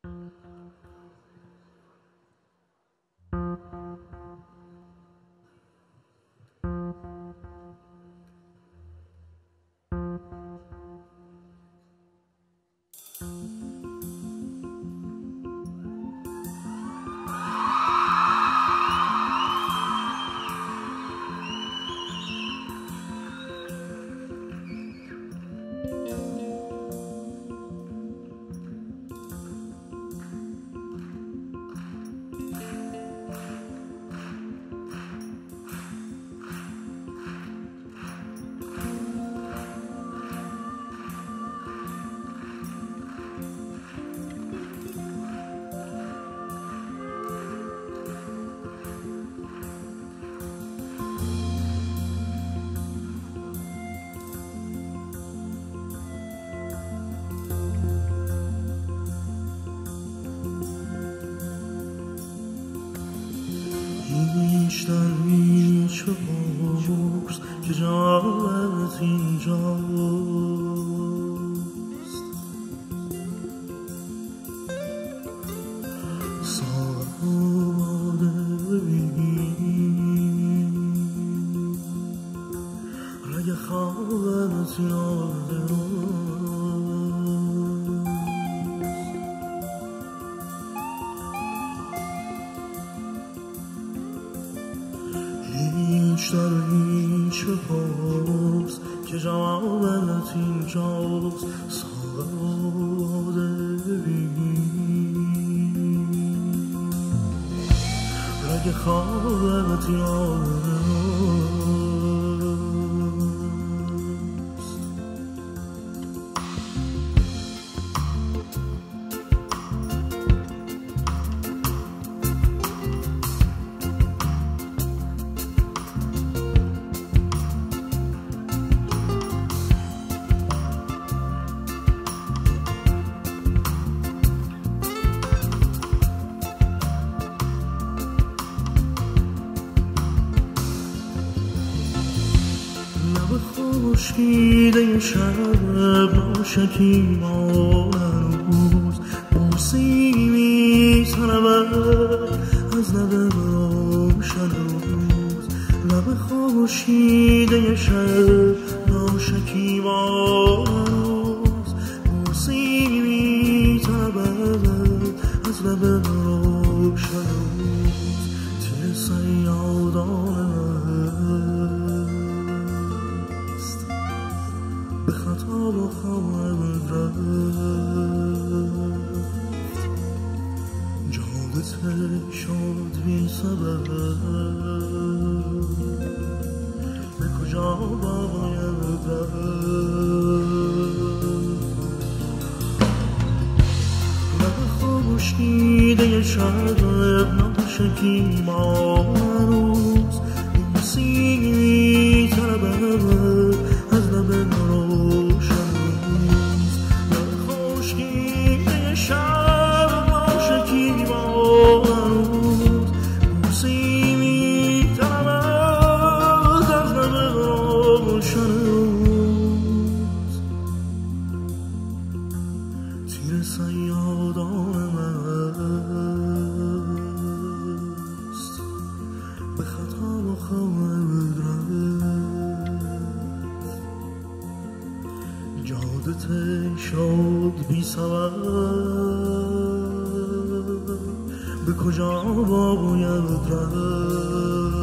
هیچ در هیچ بپرس که جایت اینجاست. ساده ببین رگ خوابت یاده هیچ در هیچ بپرس که جوابت اینجاست. ساده ببین رگ خوابت یاده خورشیده شب ناشکیبان روز موسی می‌طلبد از لب روشن روز. لب خورشیده شب ناشکیبان روز موسی می‌طلبد از لب روشن روز. تیر صیادان به خطا و خواهد رفت. جادت شد بی سبب به کجا باید رفت. لب خورشیده شب ناشکیبان روز موسی می‌طلبد از لب روشن روز. لب خورشیده شب ناشکیبان روز موسی می‌طلبد از لب روشن روز. تیر صیادان مست به خطا و خواهد رفت. جادت شد بی سبب به کجا باید رفت.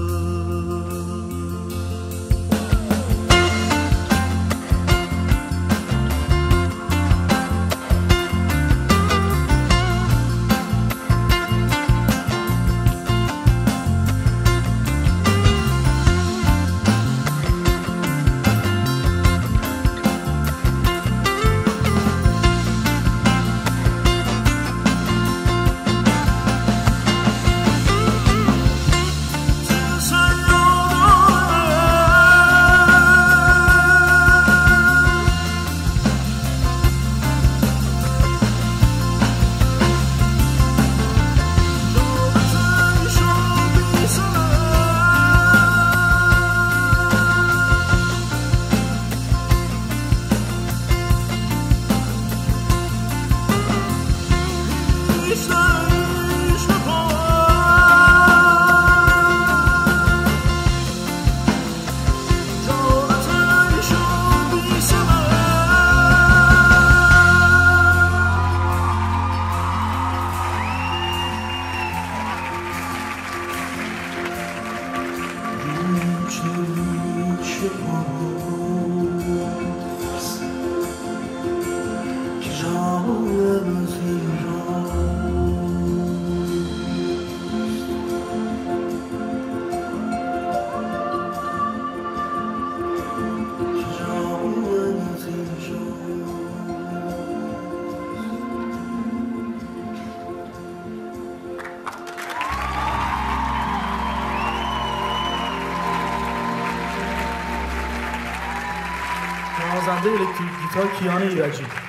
نوازنده الکتریک گیتار کیان ایرجی.